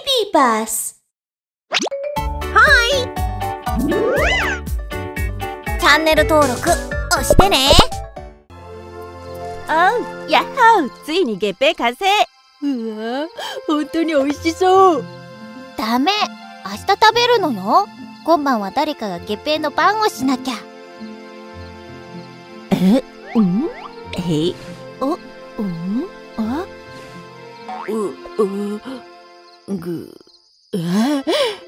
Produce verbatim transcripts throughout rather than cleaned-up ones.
Baby Bus。 チャンネル登録押してね。 おう、やっほー、ついに月餅完成。うわ、本当に美味しそう。 ダメ、明日食べるのよ。今晩は誰かが月餅の番をしなきゃ。 え、うん、えい、お、うん、あ、う、う、ぐ、え、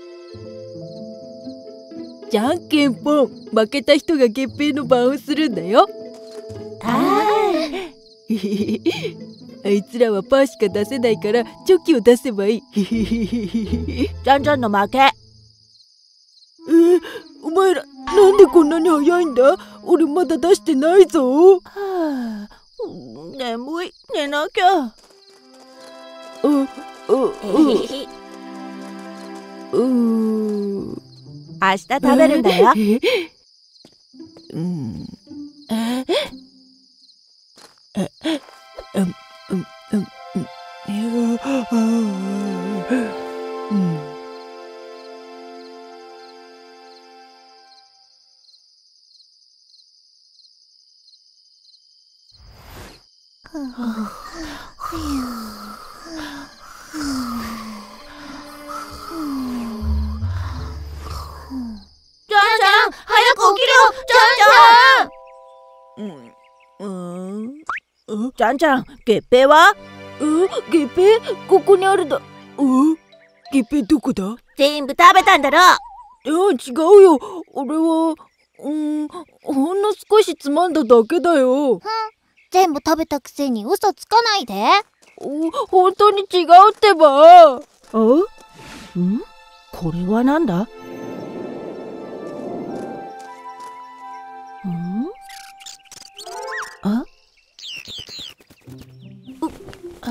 じゃんけんぽん、負けた人が月餅の番をするんだよ。ああいつらはパーしか出せないからチョキを出せばいい。じゃんじゃんの負け。えー、お前らなんでこんなに早いんだ。俺まだ出してないぞ。はあ、眠い、寝なきゃ。ううううう明日食べるんだよ。うん、えええうんうんうんうんじゃんじゃん、月餅は？う、月餅？ここにあるだ。う、月餅どこだ？ 全部食べたんだろ。 いや、違うよ。俺は、うん、ほんの少しつまんだだけだよ。 全部食べたくせに嘘つかないで。 お、本当に違うってば。あ？ん？これはなんだ？ん？あ？う、あ、うん？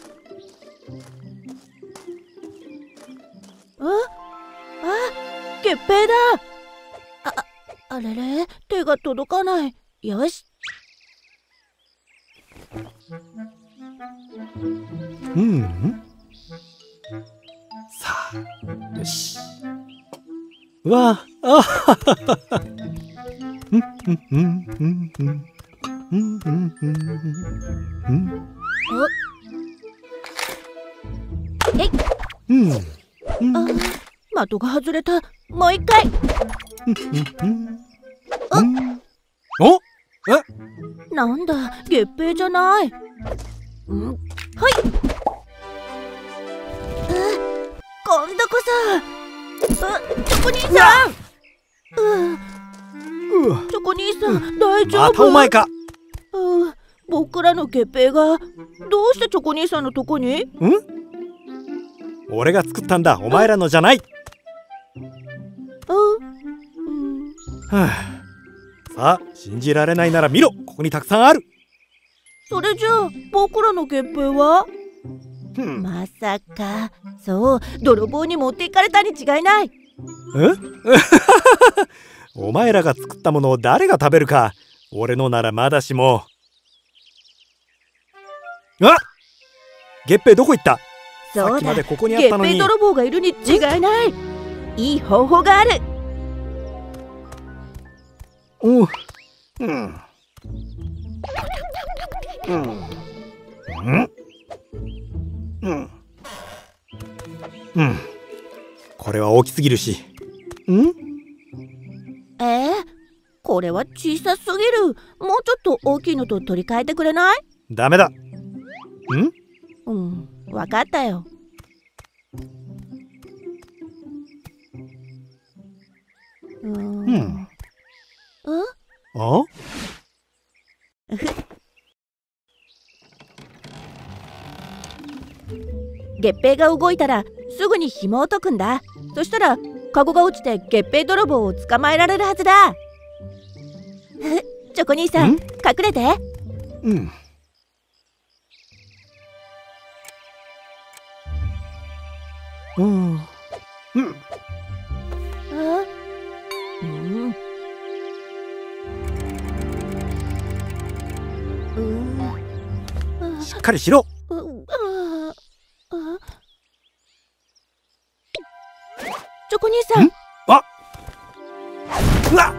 あ？あ、月餅だ。あ、あれれ、手が届かない。よし。 うん。さあ、よし。わあ、あははは。うんうんうんうんうんうんうんうん。 えい。 うん。 あ、的が外れた。もう一回。 お、え、 なんだ、月餅じゃない。うん、はい。今度こそ。あ、チョコ兄さん。うう、チョコ兄さん、大丈夫？ またお前か。 う、僕らの月餅がどうしてチョコ兄さんのとこに？ん？ 俺が作ったんだ、お前らのじゃない。 うん、 はあ、さあ、信じられないなら見ろ、ここにたくさんある。 それじゃあ僕らの月餅は？ うん、 まさか、そう、泥棒に持っていかれたに違いない。 えお前らが作ったものを誰が食べるか。俺のならまだしも。あ、月餅どこ行った？ そうだ、 さっきまでここにあったのに。 月餅泥棒がいるに違いない。いい方法がある。 おう、うん、うんうんうんうん、これは大きすぎるし。ん？ えー、これは小さすぎる。もうちょっと大きいのと取り替えてくれない？ ダメだ。ん？ うん、わかったよ。うーん。 うん。あ？ 月餅が動いたらすぐに紐を解くんだ。そしたらカゴが落ちて月餅泥棒を捕まえられるはずだ。チョコ兄さん、隠れて。 うん。うん。うん。 あ？うん。うん。 しっかりしろ。 う、あ、 チョコ兄さん。 あ、うわ、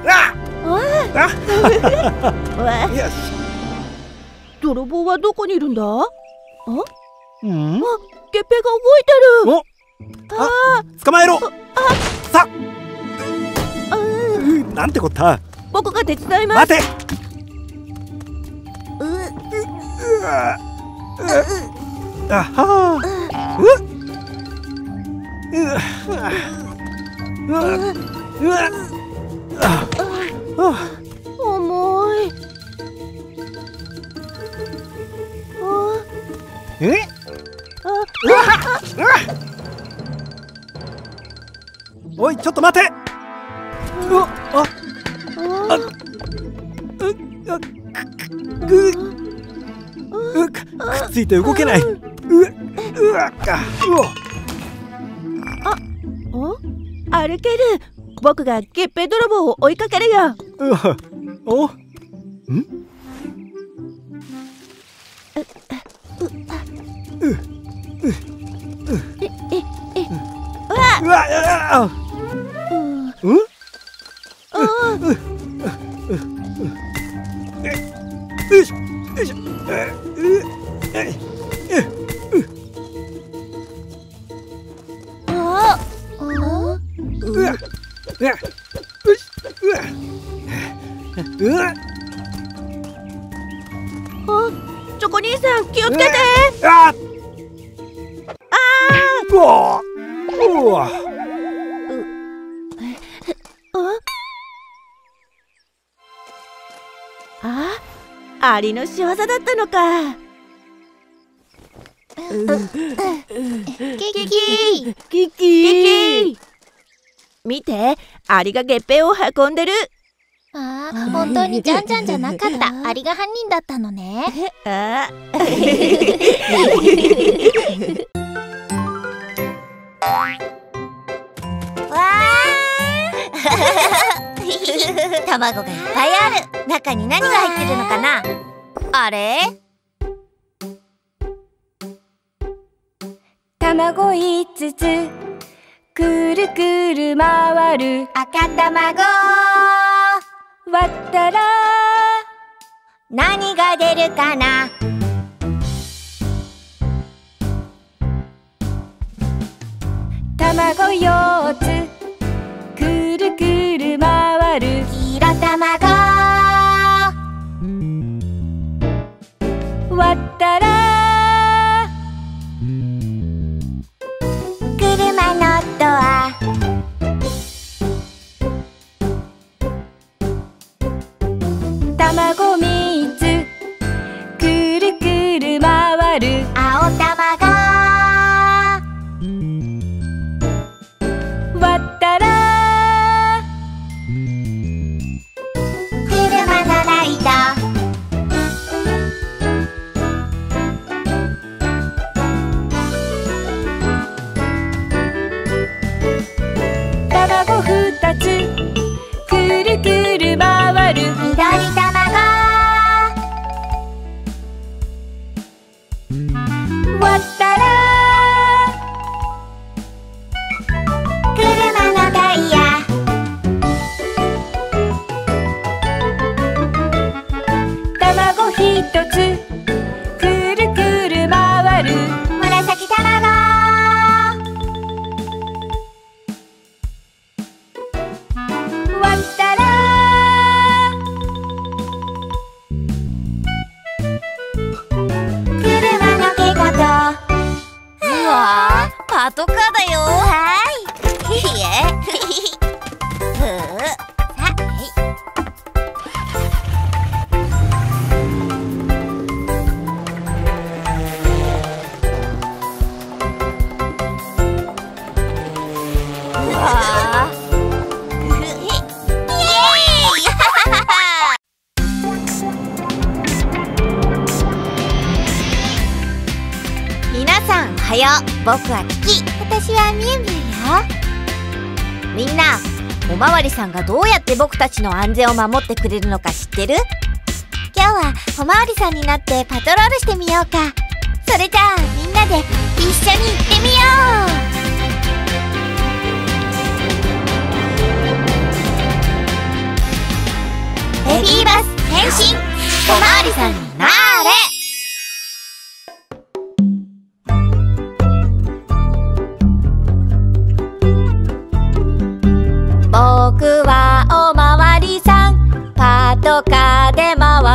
あ、よし。 泥棒はどこにいるんだ？あ、 うん？ あ、ゲッペイが動いてる。 お、あ、捕まえろ。さ、なんてこった。 僕が手伝います。 待て。 う、う、 うわ、う、あはー。う、う、うわ、うわ、あ、あ、 重い。あ、 え？ あ、 うわ、うわ。おい、ちょっと待て。うわ、あ、あ、う、あ、く、う、くっついて動けない。う、うわ、か、うわ。 あ、歩ける。僕がゲッペイ泥棒を追いかけるよ。 うわ、お、ん？う、う、う、 え、え、え、 うわ、うわ、あ、うん？ ああ、 よいしょ、よいしょ。 あ、あ、 うわ、うわ、よし、うわ、うわ、 あ、チョコ兄さん気をつけて。 あ、 あうわ、うわ。 あ、あ、アリの仕業だったのか。 キキキキ、見て、アリがゲッペイを運んでる。 ああ、本当にジャンジャンじゃなかった。アリが犯人だったのね。 あわー卵がいっぱいある。中に何が入ってるのかな。あれ？ 卵いつつくるくる回る赤卵割ったら何が出るかな。 卵よっつくるくる回る黄色卵割ったら車のドア卵みっつくるくる回る青卵割ったら車のライト卵ふたつくるくる回る緑卵割ったら車のタイヤ卵ひとつくるくる回る紫卵割ったら車の毛ごとうわーパトカーだよ。はーい。いえふうさうわーイエーイ皆さんおはよう。僕はキキ。私はみゆみゆよ。みんな、おまわりさんがどうやって僕たちの安全を守ってくれるのか知ってる？今日はおまわりさんになってパトロールしてみようか。それじゃあみんなで一緒に行ってみよう。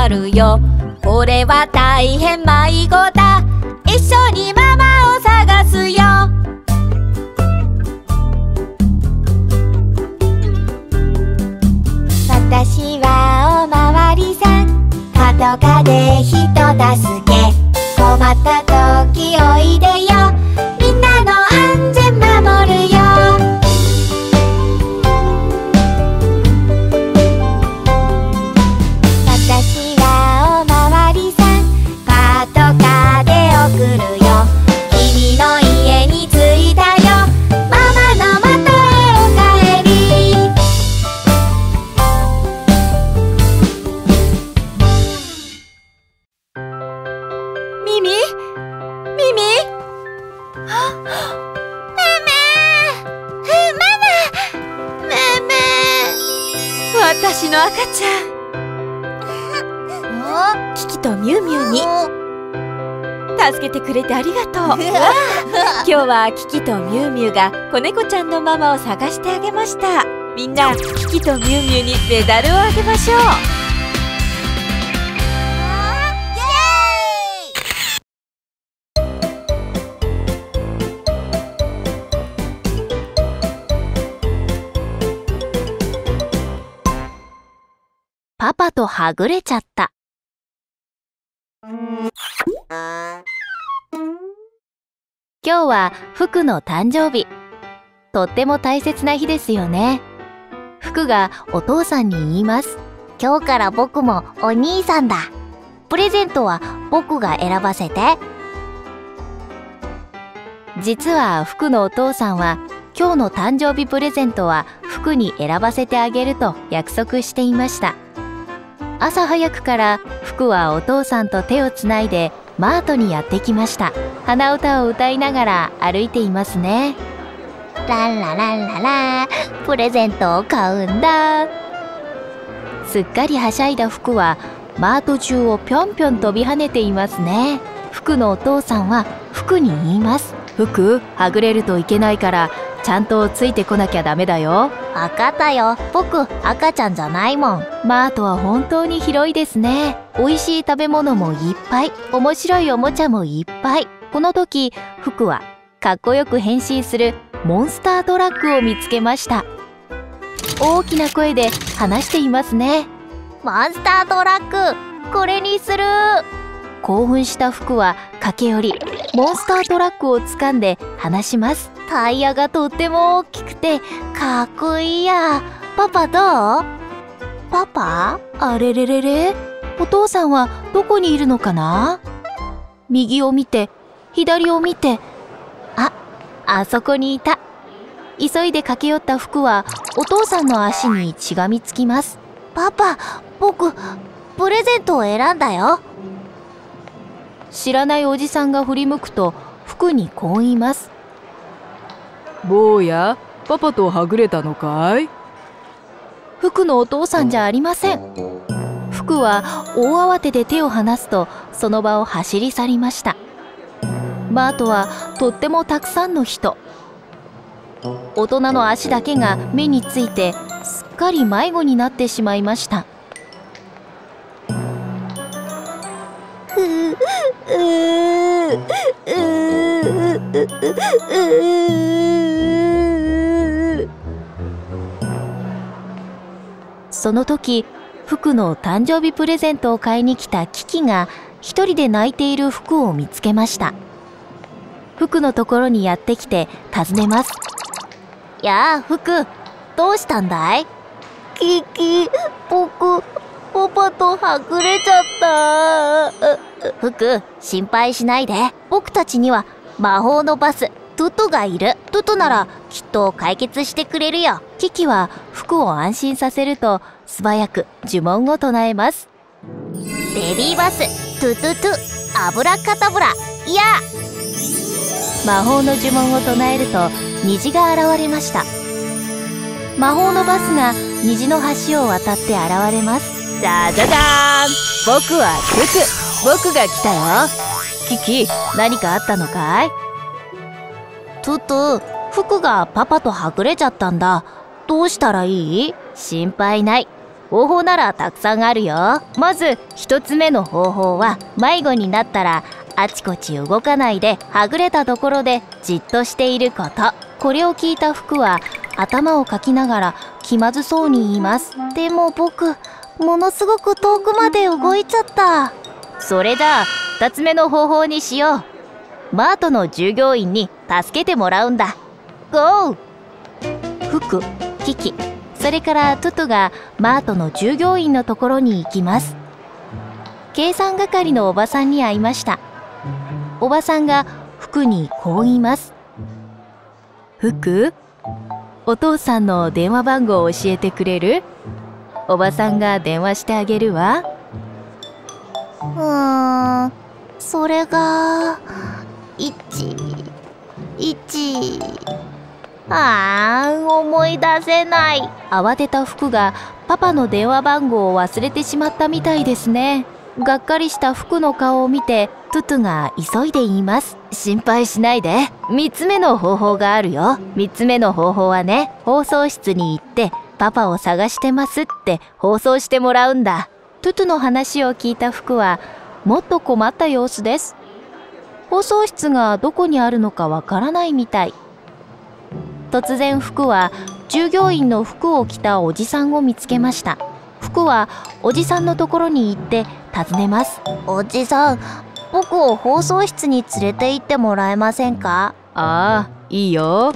困るよ。これは大変迷子だ。一緒にママを探すよ。私はおまわりさん、パトカーで人助け。困った時おいでよ。みんなの安全守るよ。私はおまわりさん、パトカーで送るよ。君の家に着いたよ。ママのもとへおかえり。ミミミミ、あ、めめママ、めめ、私の赤ちゃん。キキとミュウミュウに助けてくれてありがとう。今日はキキとミュウミュウが子猫ちゃんのママを探してあげました。みんなキキとミュウミュウにメダルをあげましょう。パパとはぐれちゃった。今日はフクの誕生日。とっても大切な日ですよね。フクがお父さんに言います。今日から僕もお兄さんだ。プレゼントは僕が選ばせて。実はフクのお父さんは今日の誕生日プレゼントはフクに選ばせてあげると約束していました。朝早くからフクはお父さんと手をつないでマートにやってきました。鼻歌を歌いながら歩いていますね。ランラランララ、プレゼントを買うんだ。すっかりはしゃいだフクはマート中をぴょんぴょん飛び跳ねていますね。フクのお父さんはフクに言います。フク、はぐれるといけないからちゃんとついてこなきゃダメだよ。わかったよ。僕赤ちゃんじゃないもん。マートは本当に広いですね。美味しい食べ物もいっぱい、面白いおもちゃもいっぱい。この時フクはかっこよく変身するモンスタートラックを見つけました。大きな声で話していますね。モンスタートラック、これにする。興奮したフクは駆け寄りモンスタートラックを掴んで離します。タイヤがとっても大きくてかっこいいや。パパどう？パパ？あれれれれ、お父さんはどこにいるのかな？右を見て左を見て、あ、あそこにいた。急いで駆け寄ったフクはお父さんの足にしがみつきます。パパ、僕プレゼントを選んだよ。知らないおじさんが振り向くとフクにこう言います。 坊や、パパとはぐれたのかい？ フクのお父さんじゃありません。フクは大慌てで手を離すとその場を走り去りました。マートはとってもたくさんの人。大人の足だけが目についてすっかり迷子になってしまいました。その時、フクの誕生日プレゼントを買いに来たキキが一人で泣いているフクを見つけました。フクのところにやってきて尋ねます。やあ、フク、どうしたんだい？キキ、僕、パパとはぐれちゃった。フク、心配しないで。僕たちには魔法のバス、トゥトがいる。トゥトならきっと解決してくれるよ。キキはフクを安心させると素早く呪文を唱えます。ベビーバス、トゥトゥトゥ、アブラカタブラ、いや！魔法の呪文を唱えると虹が現れました。魔法のバスが虹の橋を渡って現れます。じゃじゃじゃーん、僕はトゥトゥ、僕が来たよ。キキ、何かあったのかい？トゥトゥ、服がパパとはぐれちゃったんだ。どうしたらいい？心配ない。 方法ならたくさんあるよ。まずひとつめの方法は、迷子になったらあちこち動かないではぐれたところでじっとしていること。これを聞いた福は頭をかきながら気まずそうに言います。でも僕、ものすごく遠くまで動いちゃった。それじゃあふたつめの方法にしよう。マートの従業員に助けてもらうんだ。ゴー！福、キキ、それからトゥトゥがマートの従業員のところに行きます。計算係のおばさんに会いました。おばさんが福にこう言います。福、お父さんの電話番号を教えてくれる？おばさんが電話してあげるわ。 うーん、それがいちいち。 あー、思い出せない。慌てた福がパパの電話番号を忘れてしまったみたいですね。がっかりした福の顔を見てトゥトゥが急いで言います。心配しないで、みっつめの方法があるよ。みっつめの方法はね、放送室に行ってパパを探してますって放送してもらうんだ。トゥトゥの話を聞いた福はもっと困った様子です。放送室がどこにあるのかわからないみたい。突然福は従業員の服を着たおじさんを見つけました。福はおじさんのところに行って尋ねます。 おじさん、僕を放送室に連れて行ってもらえませんか？ ああ、いいよ。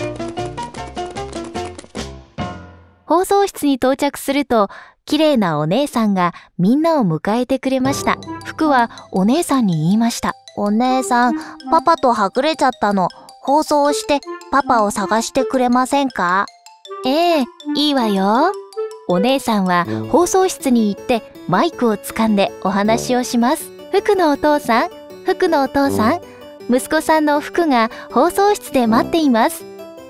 放送室に到着すると、綺麗なお姉さんがみんなを迎えてくれました。福はお姉さんに言いました。 お姉さん、パパとはぐれちゃったの。放送をしてパパを探してくれませんか？ ええ、いいわよ。お姉さんは放送室に行ってマイクをつかんでお話をします。福のお父さん、福のお父さん、息子さんの福が放送室で待っています。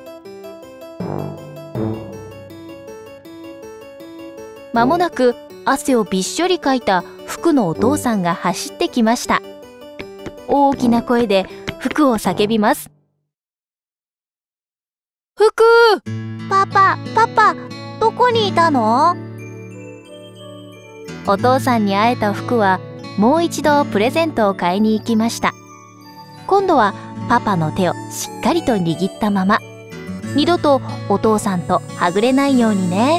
まもなく汗をびっしょりかいた福のお父さんが走ってきました。大きな声で福を叫びます。福！ パパ、パパ、どこにいたの？ お父さんに会えた福はもう一度プレゼントを買いに行きました。今度はパパの手をしっかりと握ったまま、二度とお父さんとはぐれないようにね。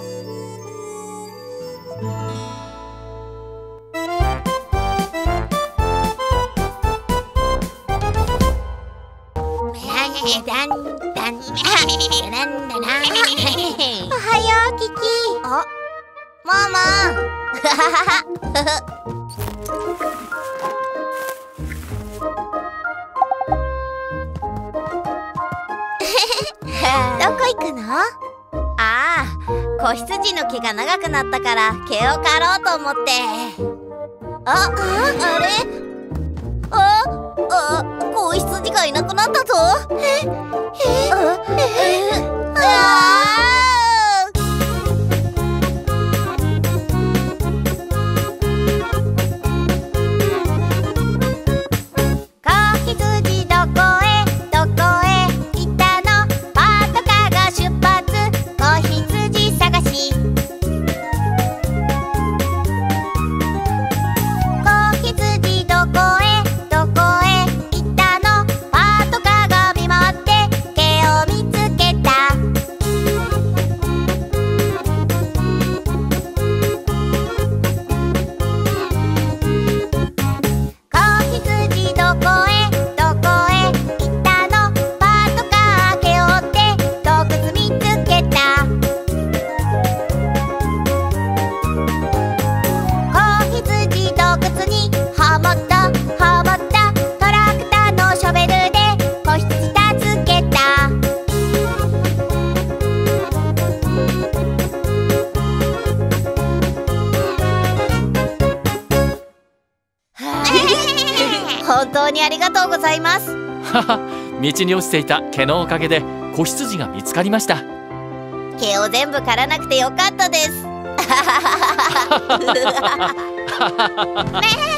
おはよう、キキ。あ、ママ。どこ行くの？ ああ、子羊の毛が長くなったから毛を刈ろうと思って。あ、あれ？あ、あ、子羊がいなくなったぞ。え、え、え、ああ。本当にありがとうございます。 道に落ちていた毛のおかげで子羊が見つかりました。 毛を全部刈らなくてよかったです。ねえ。